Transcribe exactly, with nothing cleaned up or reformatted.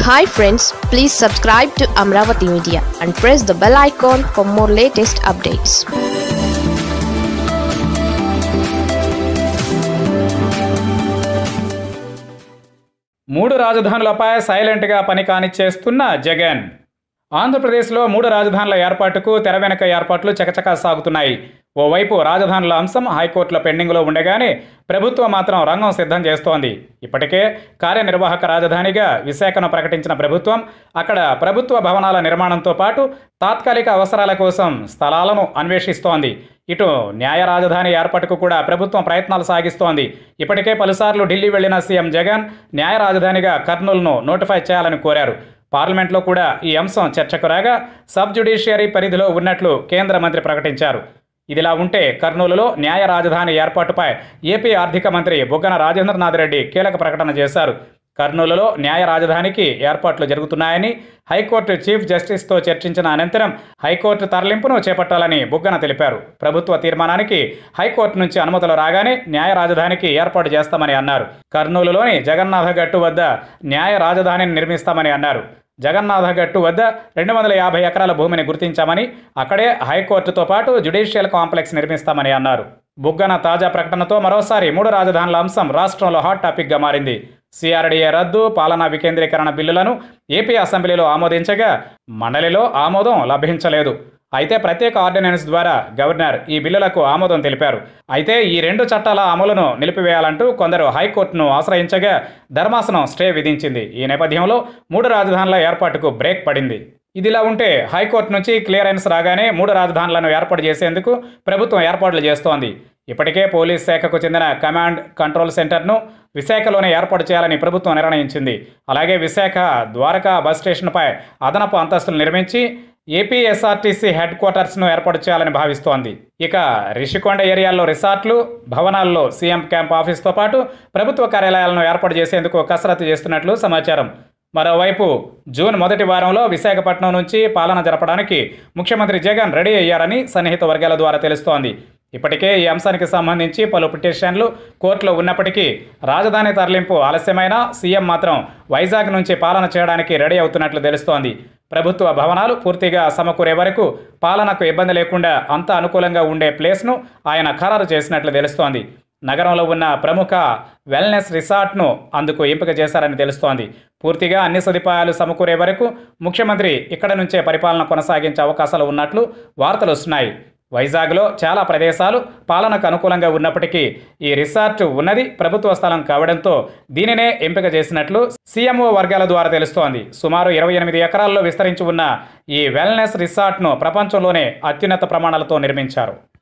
Hi friends, please subscribe to Amaravathi Media and press the bell icon for more latest updates. మూడు రాజధానులపై సైలెంట్గా పని కానిచ్చేస్తున్న జగన్. ఆంధ్రప్రదేశ్లో మూడు రాజధానుల ఏర్పాటుకు తెర వెనుక ఏర్పాట్లు చకచకా సాగుతున్నాయి. ఓవైపు రాజధానుల అంశం హైకోర్టులో పెండింగ్లో ఉండగానే ప్రభుత్వం మాత్రం రంగం సిద్ధం చేస్తోంది. ఇప్పటికే కార్యనిర్వాహక రాజధానిగా విశాఖను ప్రకటించిన ప్రభుత్వం అక్కడ ప్రభుత్వ భవనాల నిర్మాణంతో పాటు తాత్కాలిక అవసరాల కోసం స్థలాలను అన్వేషిస్తోంది. ఇటు న్యాయ రాజధాని ఏర్పాటుకు కూడా ప్రభుత్వం ప్రయత్నాలు సాగిస్తోంది. ఇప్పటికే పలుసార్లు ఢిల్లీ వెళ్లిన సీఎం జగన్ న్యాయ రాజధానిగా కర్నూలును నోటిఫై చేయాలని కోరారు. పార్లమెంట్లో కూడా ఈ అంశం చర్చకు రాగా సబ్ జ్యుడిషియరీ పరిధిలో ఉన్నట్లు కేంద్ర మంత్రి ప్రకటించారు. ఇదిలా ఉంటే కర్నూలులో న్యాయ రాజధాని ఏర్పాటుపై ఏపీ ఆర్థిక మంత్రి బుగ్గన రాజేంద్రనాథ్ రెడ్డి కీలక ప్రకటన చేశారు. కర్నూలులో న్యాయ రాజధానికి ఏర్పాట్లు జరుగుతున్నాయని హైకోర్టు చీఫ్ జస్టిస్తో చర్చించిన అనంతరం హైకోర్టు తరలింపును చేపట్టాలని బుగ్గన తెలిపారు. ప్రభుత్వ తీర్మానానికి హైకోర్టు నుంచి అనుమతులు రాగానే న్యాయ రాజధానికి ఏర్పాటు చేస్తామని అన్నారు. కర్నూలులోని జగన్నాథ గట్టు వద్ద న్యాయ రాజధానిని నిర్మిస్తామని అన్నారు. జగన్నాథ గట్టు వద్ద రెండు వందల యాభై ఎకరాల భూమిని గుర్తించామని, అక్కడే హైకోర్టుతో పాటు జ్యుడిషియల్ కాంప్లెక్స్ నిర్మిస్తామని అన్నారు. బుగ్గన తాజా ప్రకటనతో మరోసారి మూడు రాజధానుల అంశం రాష్ట్రంలో హాట్ టాపిక్గా మారింది. సిఆర్డీఏ రద్దు, పాలనా వికేంద్రీకరణ బిల్లులను ఏపీ అసెంబ్లీలో ఆమోదించగా మండలిలో ఆమోదం లభించలేదు. అయితే ప్రత్యేక ఆర్డినెన్స్ ద్వారా గవర్నర్ ఈ బిల్లులకు ఆమోదం తెలిపారు. అయితే ఈ రెండు చట్టాల అమలును నిలిపివేయాలంటూ కొందరు హైకోర్టును ఆశ్రయించగా ధర్మాసనం స్టే విధించింది. ఈ నేపథ్యంలో మూడు రాజధానుల ఏర్పాటుకు బ్రేక్ పడింది. ఇదిలా ఉంటే హైకోర్టు నుంచి క్లియరెన్స్ రాగానే మూడు రాజధానులను ఏర్పాటు చేసేందుకు ప్రభుత్వం ఏర్పాట్లు చేస్తోంది. ఇప్పటికే పోలీస్ శాఖకు చెందిన కమాండ్ కంట్రోల్ సెంటర్ను విశాఖలోనే ఏర్పాటు చేయాలని ప్రభుత్వం నిర్ణయించింది. అలాగే విశాఖ ద్వారకా బస్ స్టేషన్పై అదనపు అంతస్తులు నిర్మించి ఏపీఎస్ఆర్టీసీ హెడ్ క్వార్టర్స్ను ఏర్పాటు చేయాలని భావిస్తోంది. ఇక రిషికొండ ఏరియాల్లో రిసార్ట్లు, భవనాల్లో సీఎం క్యాంప్ ఆఫీస్తో పాటు ప్రభుత్వ కార్యాలయాలను ఏర్పాటు చేసేందుకు కసరత్తు చేస్తున్నట్లు సమాచారం. మరోవైపు జూన్ మొదటి వారంలో విశాఖపట్నం నుంచి పాలన జరపడానికి ముఖ్యమంత్రి జగన్ రెడీ అయ్యారని సన్నిహిత వర్గాల ద్వారా తెలుస్తోంది. ఇప్పటికే ఈ అంశానికి సంబంధించి పలు పిటిషన్లు కోర్టులో ఉన్నప్పటికీ రాజధాని తరలింపు ఆలస్యమైనా సీఎం మాత్రం వైజాగ్ నుంచి పాలన చేయడానికి రెడీ అవుతున్నట్లు తెలుస్తోంది. ప్రభుత్వ భవనాలు పూర్తిగా సమకూరే వరకు పాలనకు ఇబ్బంది లేకుండా అంత అనుకూలంగా ఉండే ప్లేస్ను ఆయన ఖరారు చేసినట్లు తెలుస్తోంది. నగరంలో ఉన్న ప్రముఖ వెల్నెస్ రిసార్ట్ను అందుకు ఎంపిక చేశారని తెలుస్తోంది. పూర్తిగా అన్ని సదుపాయాలు సమకూరే వరకు ముఖ్యమంత్రి ఇక్కడ నుంచే పరిపాలన కొనసాగించే అవకాశాలు ఉన్నట్లు వార్తలు వస్తున్నాయి. వైజాగ్లో చాలా ప్రదేశాలు పాలనకు అనుకూలంగా ఉన్నప్పటికీ ఈ రిసార్ట్ ఉన్నది ప్రభుత్వ స్థలం కావడంతో దీనినే ఎంపిక చేసినట్లు సీఎంఓ వర్గాల ద్వారా తెలుస్తోంది. సుమారు ఇరవై ఎనిమిది ఎకరాల్లో విస్తరించి ఉన్న ఈ వెల్నెస్ రిసార్ట్ను ప్రపంచంలోనే అత్యున్నత ప్రమాణాలతో నిర్మించారు.